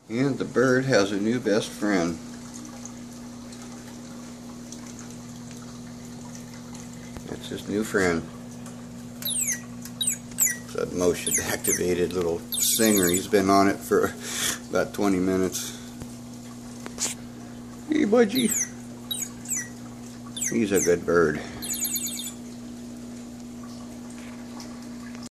And the bird has a new best friend. That's his new friend. It's that motion activated little singer. He's been on it for about 20 minutes. Hey, budgie. He's a good bird.